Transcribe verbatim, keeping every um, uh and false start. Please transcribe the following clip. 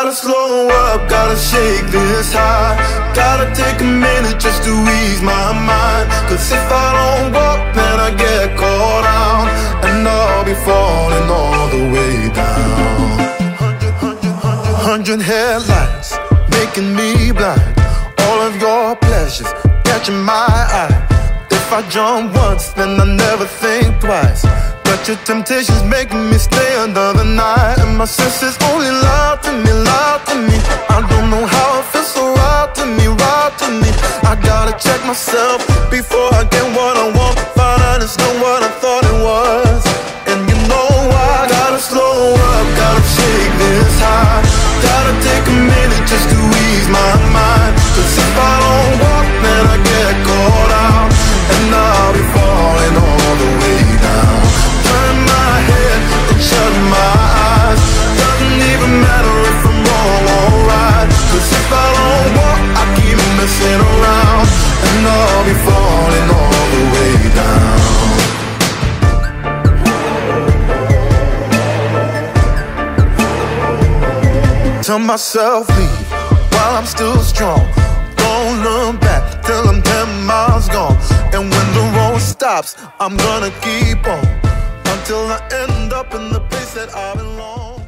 Gotta slow up, gotta shake this high. Gotta take a minute just to ease my mind. Cause if I don't walk, then I get caught out, and I'll be falling all the way down. Hundred, hundred, hundred, hundred headlights making me blind. All of your pleasures catching my eye. If I jump once, then I never think twice. But your temptation's making me stay another night, and my senses only lie to me, lie to me. I don't know how it feels so right to me, right to me. I gotta check myself before I get what I want. Find out it's not what I thought it was. And you know I gotta slow up, gotta shake this high. Gotta take a minute just to ease my mind. Cause if I don't walk, then I get caught out, and I'll be falling all the way down. Turn my head and shut my eyes. Doesn't even matter if I'm wrong or right. Cause if I don't walk, I keep messing around, and I'll be falling all the way down. Tell myself leave while I'm still strong. Don't look back till I'm ten miles gone. And when the road stops, I'm gonna keep on until I end up in the place that I belong.